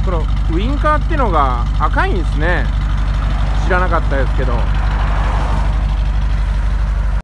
このウインカーってのが赤いんですね。知らなかったですけど。